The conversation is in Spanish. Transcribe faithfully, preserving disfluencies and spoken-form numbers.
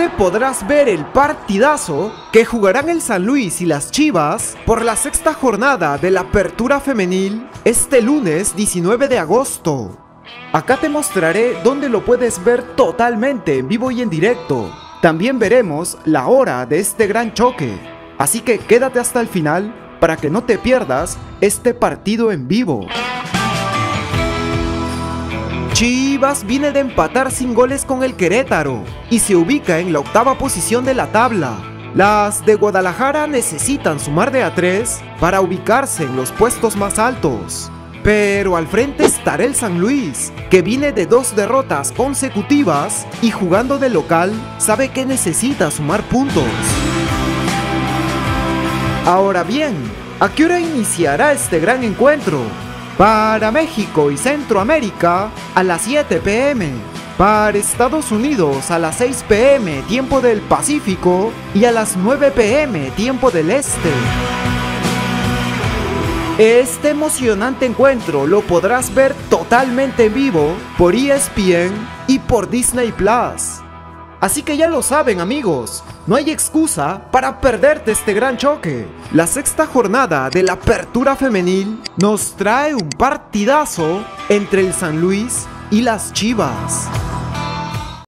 que podrás ver el partidazo que jugarán el San Luis y las Chivas por la sexta jornada de la Apertura Femenil este lunes diecinueve de agosto. Acá te mostraré dónde lo puedes ver totalmente en vivo y en directo. También veremos la hora de este gran choque, así que quédate hasta el final para que no te pierdas este partido en vivo. Chivas viene de empatar sin goles con el Querétaro y se ubica en la octava posición de la tabla. Las de Guadalajara necesitan sumar de a tres para ubicarse en los puestos más altos. Pero al frente estará el San Luis, que viene de dos derrotas consecutivas y jugando de local sabe que necesita sumar puntos. Ahora bien, ¿a qué hora iniciará este gran encuentro? Para México y Centroamérica a las siete pe eme, para Estados Unidos a las seis pe eme tiempo del Pacífico y a las nueve pe eme tiempo del Este. Este emocionante encuentro lo podrás ver totalmente en vivo por E S P N y por Disney Plus. Así que ya lo saben, amigos, no hay excusa para perderte este gran choque. La sexta jornada de la Apertura Femenil nos trae un partidazo entre el San Luis y las Chivas.